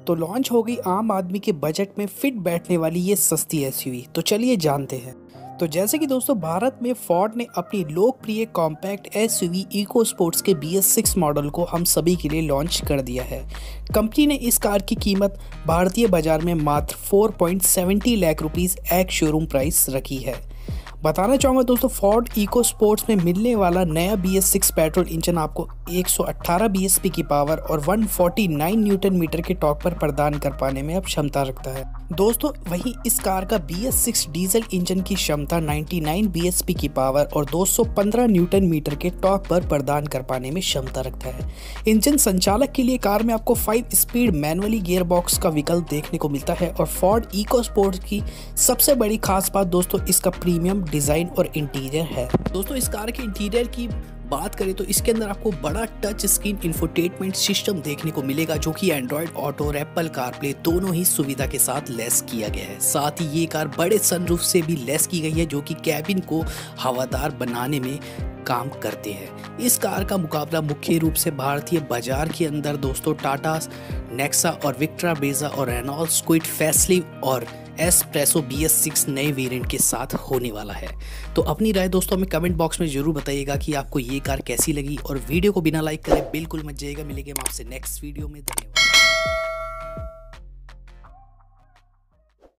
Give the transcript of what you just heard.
तो लॉन्च हो गई आम आदमी के बजट में फिट बैठने वाली ये सस्ती एसयूवी। तो चलिए जानते हैं। तो जैसे कि दोस्तों भारत में फोर्ड ने अपनी लोकप्रिय कॉम्पैक्ट एसयूवी इको स्पोर्ट्स के BS6 मॉडल को हम सभी के लिए लॉन्च कर दिया है। कंपनी ने इस कार की कीमत भारतीय बाजार में मात्र 4.70 lakh rupees ex showroom price रखी है। बताना चाहूँगा दोस्तों, फोर्ड इको स्पोर्ट्स में मिलने वाला नया BS6 पेट्रोल इंजन आपको 118 bhp की पावर और 149 न्यूटन मीटर के टॉर्क पर प्रदान कर पाने में अब क्षमता रखता है। दोस्तों वहीं इस कार का BS6 डीजल इंजन की क्षमता 99 bhp की पावर और 215 न्यूटन मीटर के टॉर्क पर प्रदान कर पाने में क्षमता रखता है। इंजन संचालक के लिए कार में आपको 5 स्पीड मैनुअली गियर बॉक्स का विकल्प देखने को मिलता है। और फोर्ड इको स्पोर्ट्स की सबसे बड़ी खास बात दोस्तों इसका प्रीमियम डिजाइन और इंटीरियर है। दोस्तों इस कार के इंटीरियर की बात करें तो इसके अंदर आपको बड़ा टच स्क्रीन इंफोटेनमेंट सिस्टम देखने को मिलेगा, जो कि एंड्रॉयड ऑटो और एप्पल कारप्ले दोनों ही सुविधा के साथ लैस किया गया है। साथ ही ये कार बड़े सनरूफ से भी लैस की गई है, जो कि कैबिन को हवादार बनाने में काम करते हैं। इस कार का मुकाबला मुख्य रूप से भारतीय बाजार के अंदर दोस्तों टाटा नेक्सा और विक्ट्रा ब्रेजा और रेनॉल्ट क्विड फैसलिव और एस्प्रेसो BS6 नए वेरिएंट के साथ होने वाला है। तो अपनी राय दोस्तों हमें कमेंट बॉक्स में जरूर बताइएगा कि आपको ये कार कैसी लगी, और वीडियो को बिना लाइक करे बिल्कुल मत जाइएगा। मिलेंगे हम आपसे नेक्स्ट वीडियो में। धन्यवाद।